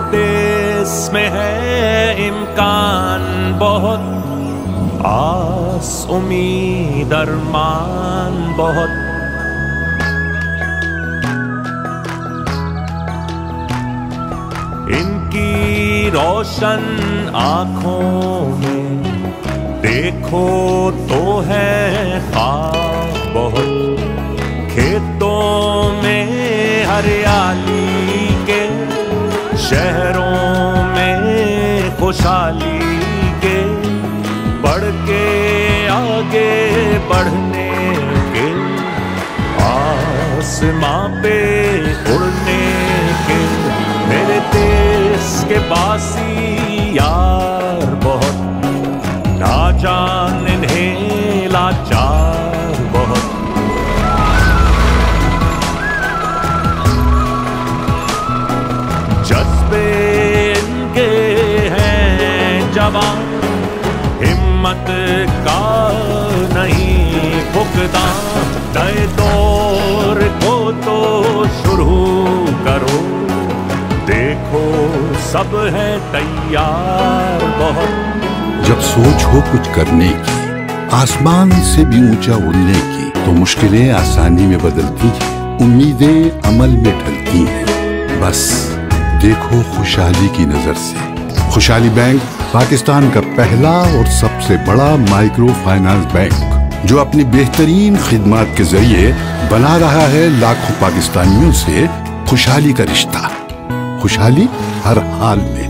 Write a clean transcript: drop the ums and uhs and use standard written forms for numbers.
देश में है इम्कान बहुत, आस उम्मीद अरमान बहुत। इनकी रोशन आँखों में देखो तो है ख्वाब बहुत, खेतों में हरियाली के, शहरों में खुशहाली के, बढ़ के आगे बढ़ने के, आसमां पे उड़ने के। मेरे देश के बासी यार बहुत, ना जान इन्हें लाचार बहुत। जज्बे इनके हैं जवान, हिम्मत का नहीं फुकदान। नए दौर को तो शुरू करो, देखो सब है तैयार बहुत। जब सोच हो कुछ करने की, आसमान से भी ऊंचा उड़ने की, तो मुश्किलें आसानी में बदलती हैं, उम्मीदें अमल में ढलती हैं। बस देखो खुशहाली की नजर से। खुशहाली बैंक पाकिस्तान का पहला और सबसे बड़ा माइक्रो फाइनेंस बैंक, जो अपनी बेहतरीन खिदमत के जरिए बना रहा है लाखों पाकिस्तानियों से खुशहाली का रिश्ता। खुशहाली हर हाल में।